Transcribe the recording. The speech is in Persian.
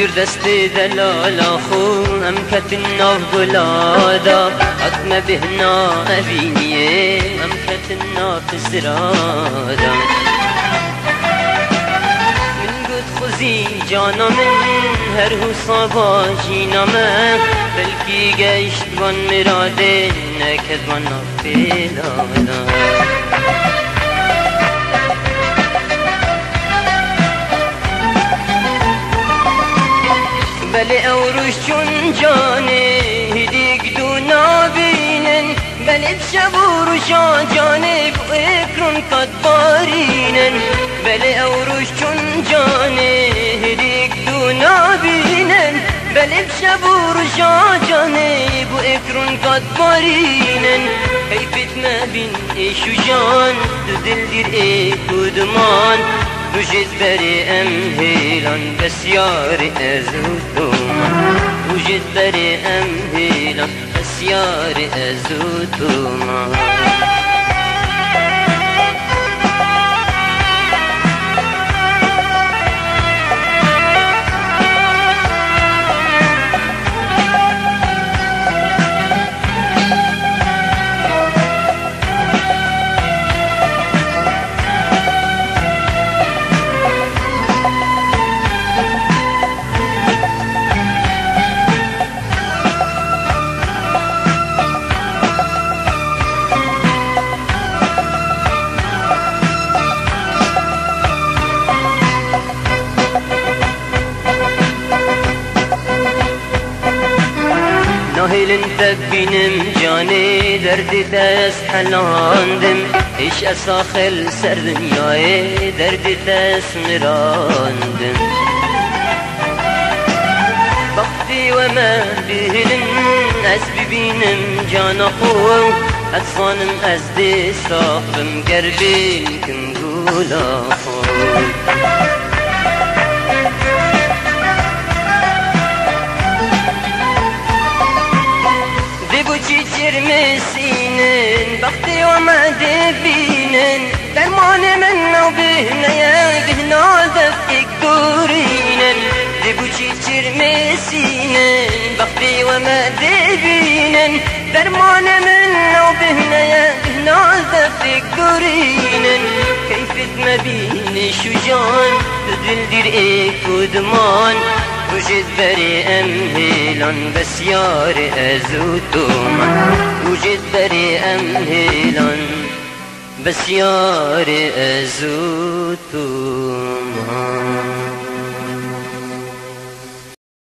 دست دلالا خو هم كتنا بلادا عطم بهنا أبينيه هم كتنا فسرادا من قد خزي جانا من هر حسابا جينا من بلكي گشت وان مراده نكد وان نفلادا بله اوروش چون جانه هدیک دو نابینن بله شبوروشا جانه بو اکرون قد بارینن بله اوروش چون جانه هدیک دو نابینن بله شبوروشا جانه بو اکرون قد بارینن حیفت مبین ایشو جان دو دل دیر ای کدمان وجد بري أمهيلان بسيار أزوتوما وجد بري أمهيلان بسيار أزوتوما ناهل انت بینم جانی درد دست حلاندم ایش اساخل سر دنیای درد دست مراندم وقتی و من بهلن از ببینم جانا خو اتصانم از دستاقم گربین کن گولا خو مسینن وقتی آمده بینن درمان من نو بهنه بهنا دفک دورینن دبو چیچر مسینن وقتی آمده بینن درمان من نو بهنه بهنا دفک دورینن کیفت مبین شجان دل دیر ای کدمان وجد بري أمهيلان بسيار أزوتوما وجد بري أمهيلان بسيار أزوتوما